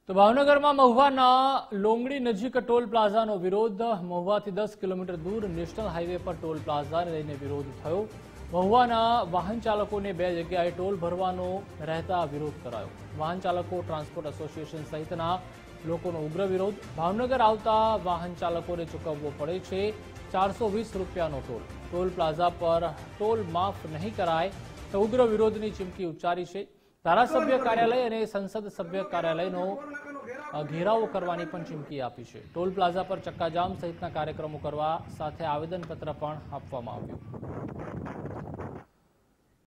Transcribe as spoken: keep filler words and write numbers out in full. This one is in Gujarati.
તો ભાવનગરમાં મહુવાના લોંગડી નજીક ટોલ પ્લાઝાનો વિરોધ। મહુવાથી દસ કિલોમીટર દૂર નેશનલ હાઈવે પર ટોલ પ્લાઝાને લઈને વિરોધ થયો। મહુવાના વાહન ચાલકોને બે જગ્યાએ ટોલ ભરવાનો રહેતા વિરોધ કરાયો। વાહન ચાલકો ટ્રાન્સપોર્ટ એસોસિએશન સહિતના લોકોનો ઉગ્ર વિરોધ। ભાવનગર આવતા વાહન ચાલકોને ચૂકવવો પડે છે ચારસો વીસ રૂપિયાનો ટોલ। ટોલ પ્લાઝા પર ટોલ માફ નહીં કરાય તો ઉગ્ર વિરોધની ચીમકી ઉચ્ચારી છે। ધારાસભ્ય કાર્યાલય અને સંસદ સભ્ય કાર્યાલયનો ઘેરાવો કરવાની પણ ચીમકી આપી છે। ટોલ પ્લાઝા પર ચક્કાજામ સહિતના કાર્યક્રમો કરવા સાથે આવેદનપત્ર પણ આપવામાં આવ્યું।